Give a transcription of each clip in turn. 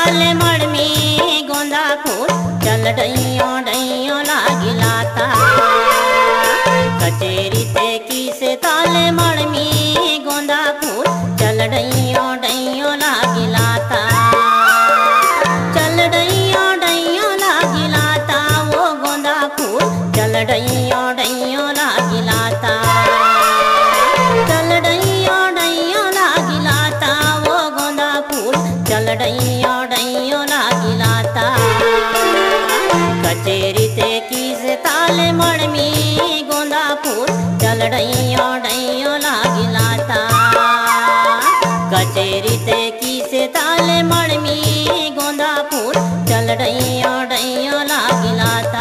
ताले मड़ में गोंदा फूल चल डइयो डइयो लागिलाता। कचेरी ते की से ताले मड़ में गोंदा फूल चल डइयो डइयो लागिलाता। चल डइयो डइयो लागिलाता वो गोंदा फूल चल डइयो डइयो लागिलाता। चल डइयो डइयो लागिलाता वो गोंदा फूल चल डइयो डइयो लागिलाता। कचेरी ते की से ताले मड़ में गोंदा फूल चल डइयो डइयो लागिलाता। कचेरी ते की से ताले मड़ में गोंदा फूल चल डइयो डइयो लागिलाता।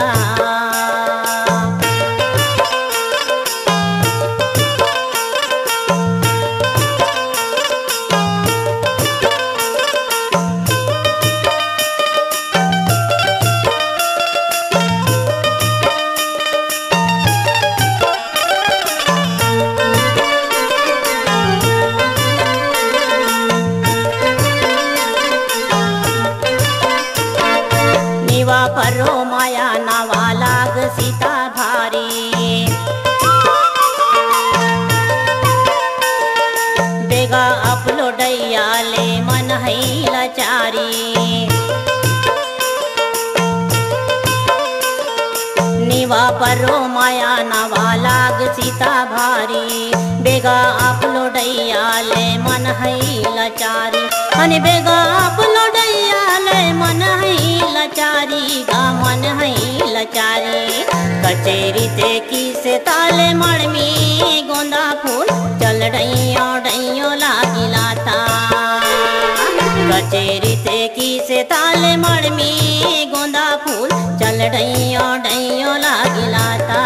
निवा परो माया नवा लाग सीता भारी। बेगा अपलोडैया ले मन है लाचारी। निवा परो माया नवा लाग सीता भारी। बेगा अपलोडैया ले मन है लाचारी। अने बेगा अपलोडैया ले मन है लाचारी गा मन है लाचारी। कचेरी ते की से ताले मड़ में गोंदा फूल चल डइयो डइयो लागिलाता। कचेरी ते की से ताले मड़ में गोंदा फूल चल डइयो डइयो लागिलाता।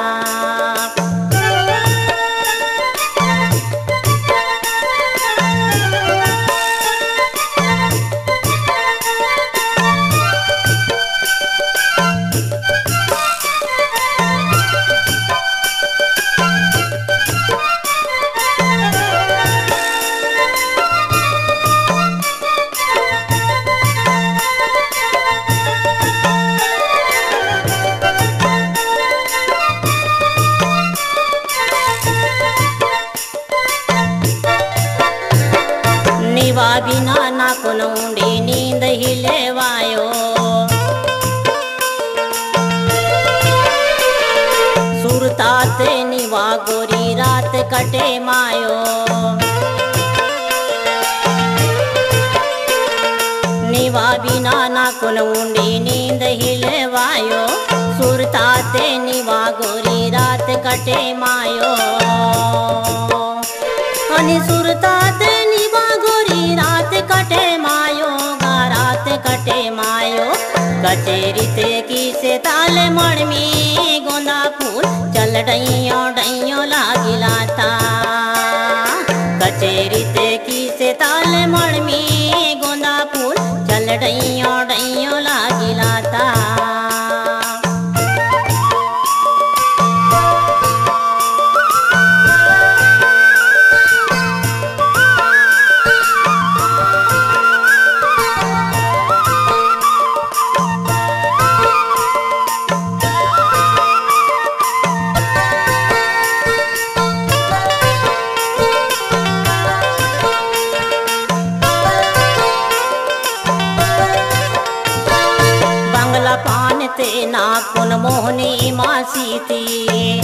निवा बिना ना कुनूंडी नींद ही लेवायो। सुरताते निवा गोरी रात कटे मायो। निवा बिना ना कुनूंडी नींद ही लेवायो। सुरताते निवा गोरी रात कटे मायो। अनि सुरताते निवा गोरी रात कटे मायो गा रात कटे मायो। कचेरी ते की से ताले मड़ में गोंदा फूल चल डइयो डइयो लागिलाता। कचेरी ते की से ताले मड़ में गोंदा फूल चल डइयो डइयो लागिलाता। पान ते नाकुन मोहनी मासी थी।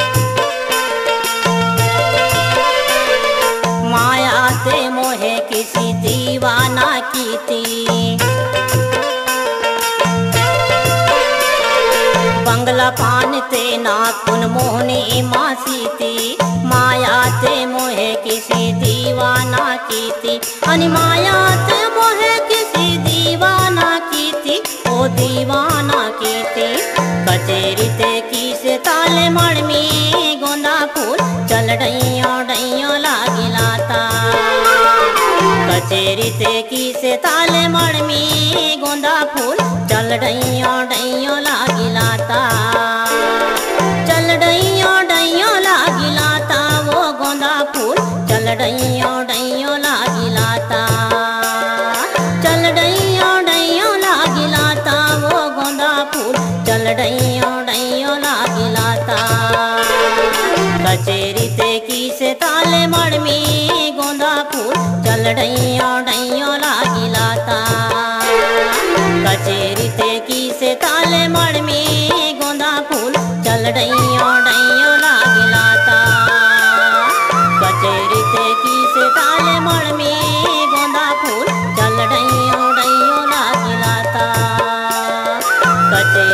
माया ते मोहे किसी दीवाना की थी। बंगला पान ते नाकुन मोहनी मासी थी। माया ते मोहे किसी दीवाना की थी। अनि माया ते मोहे किसी दीवाना की थी ओ दीवाना की थी। कचेरी ते की से ताले मड़ में गोंदा फूल चल डइयो डइयो लागिलाता। कचेरी ते की से ताले मड़ में गोंदा फूल चल डइयो डइयो लागिलाता। चल डइयो डइयो लागिलाता वो गोंदा फूल चल डइयो डइयो लागिलाता। चल डइयो ताले मड़ में गोंदा फूल चल डैयो लागिला ता। कचेरी ते की से ताले मड़ में गोंदा फूल चल डैयो लागिला ता। कचेरी ते की से ताले मड़ में गोंदा फूल चल डैयो लागिला ता। कचेरी